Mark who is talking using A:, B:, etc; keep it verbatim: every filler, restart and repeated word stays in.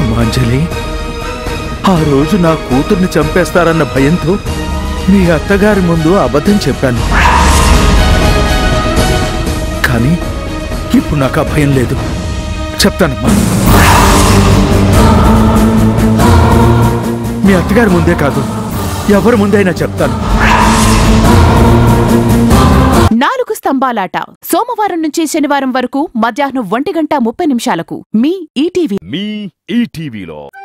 A: అమ్మాంజలి, ఆ రోజు నా కూతుర్ని చంపేస్తారన్న భయంతో మీ అత్తగారి ముందు అబద్ధం చెప్పాను. కానీ ఇప్పుడు నాకు ఆ భయం లేదు. చెప్తానమ్మా. మీ అత్తగారి ముందే కాదు, ఎవరి ముందైనా చెప్తాను.
B: నాలుగు స్తంభాలాట సోమవారం నుంచి శనివారం వరకు మధ్యాహ్నం ఒంటి గంట ముప్పై నిమిషాలకు మీ ఈటీవీ
C: మీ ఈటీవీలో